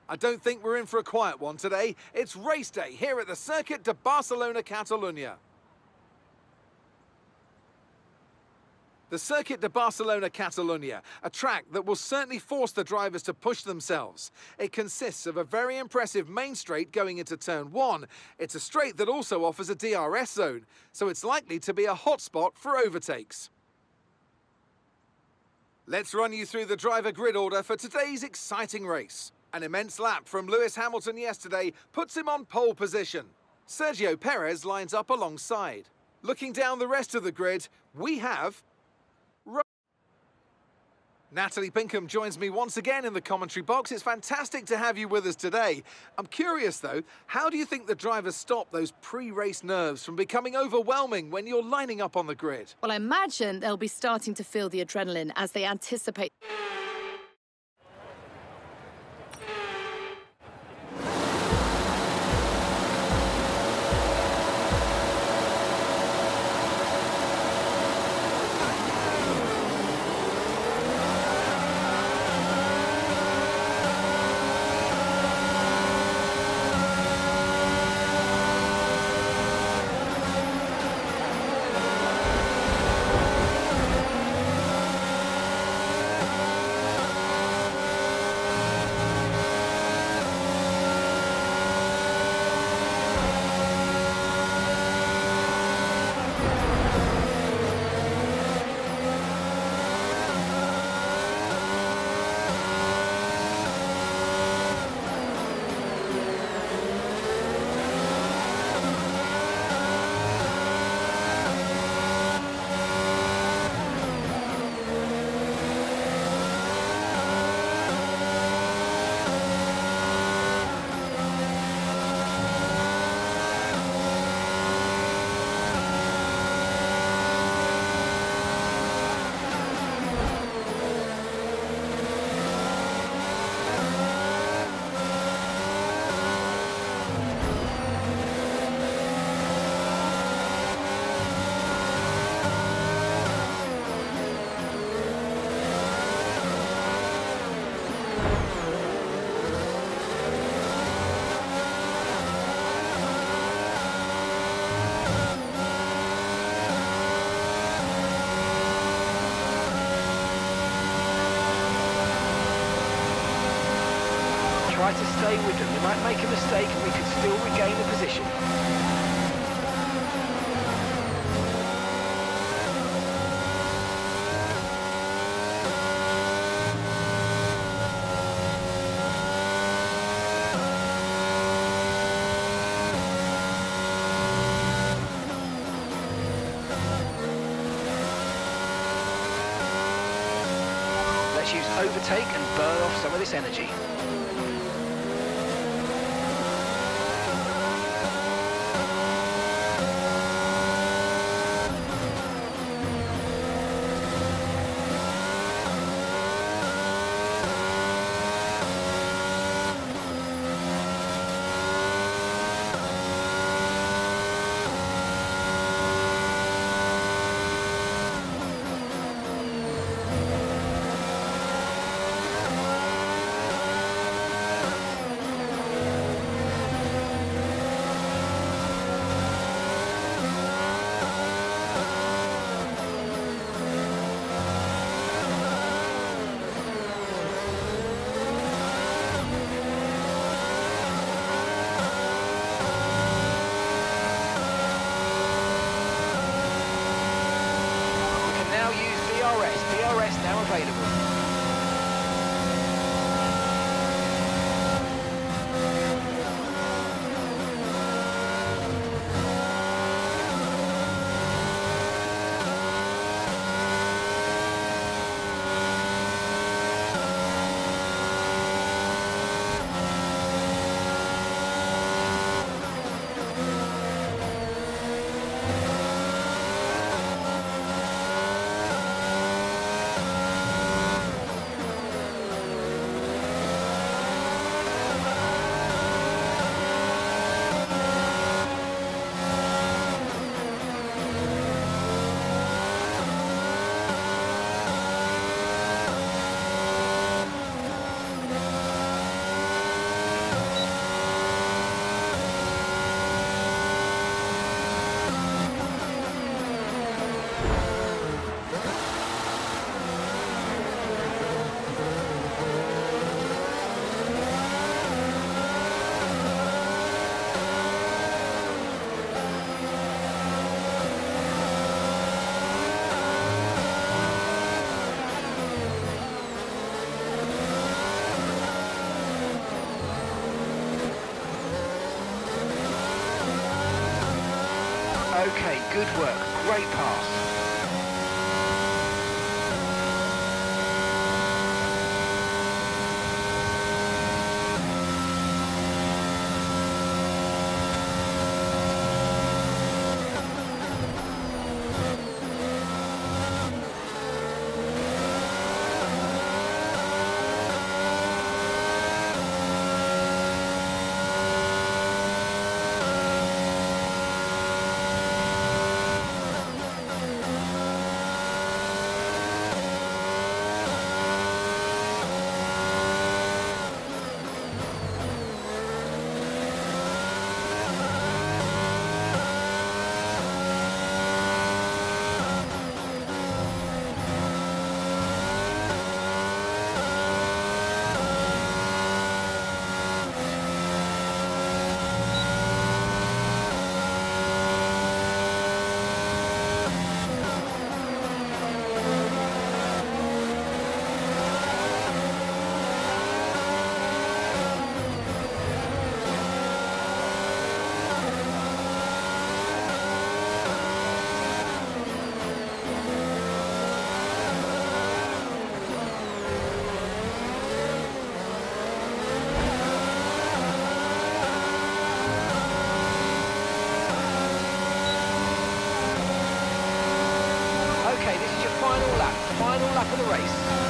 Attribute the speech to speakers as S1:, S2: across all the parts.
S1: I don't think we're in for a quiet one today. It's race day here at the Circuit de Barcelona Catalunya. The Circuit de Barcelona Catalunya, a track that will certainly force the drivers to push themselves. It consists of a very impressive main straight going into turn 1. It's a straight that also offers a DRS zone, so it's likely to be a hotspot for overtakes. Let's run you through the driver grid order for today's exciting race. An immense lap from Lewis Hamilton yesterday puts him on pole position. Sergio Perez lines up alongside. Looking down the rest of the grid, we have Natalie Pinkham joins me once again in the commentary box. It's fantastic to have you with us today. I'm curious though, how do you think the drivers stop those pre-race nerves from becoming overwhelming when you're lining up on the grid?
S2: Well, I imagine they'll be starting to feel the adrenaline as they anticipate.
S3: Try to stay with them. You might make a mistake and we could still regain the position. Let's use overtake and burn off some of this energy. Good work. Great pass. Final lap of the race.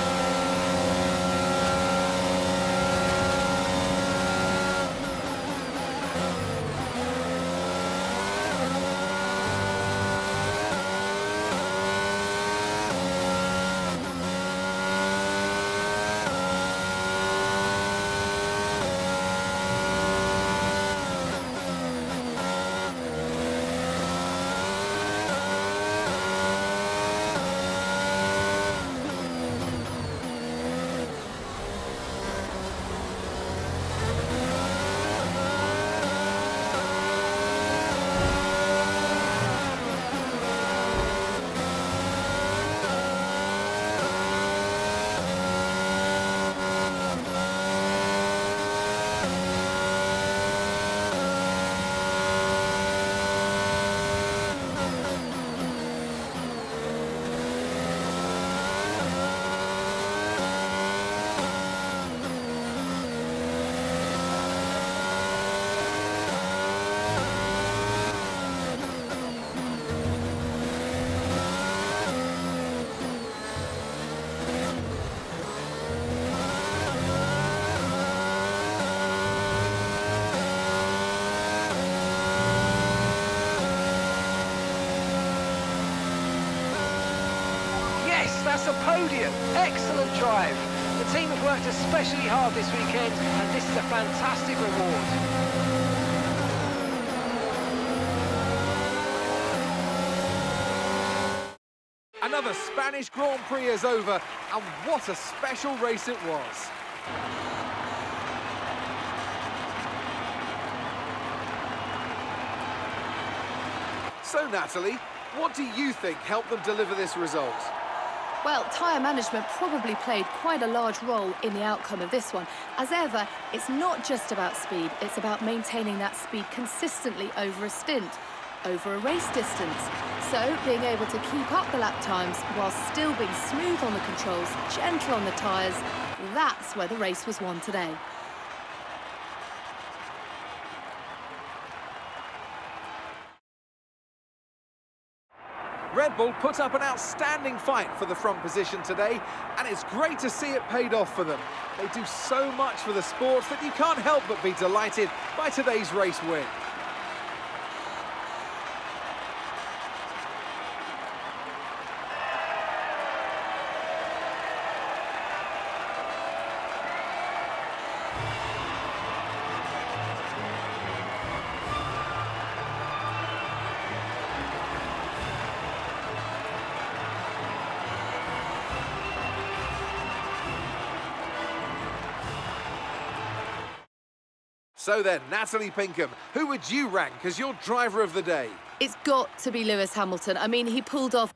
S3: That's a podium. Excellent drive. The team have worked especially hard this weekend, and this is a fantastic reward.
S1: Another Spanish Grand Prix is over, and what a special race it was. So, Natalie, what do you think helped them deliver this result?
S2: Well, tyre management probably played quite a large role in the outcome of this one. As ever, it's not just about speed, it's about maintaining that speed consistently over a stint, over a race distance. So, being able to keep up the lap times while still being smooth on the controls, gentle on the tyres, that's where the race was won today.
S1: Red Bull put up an outstanding fight for the front position today, and it's great to see it paid off for them. They do so much for the sport that you can't help but be delighted by today's race win. So then, Natalie Pinkham, who would you rank as your driver of the day?
S2: It's got to be Lewis Hamilton. I mean, he pulled off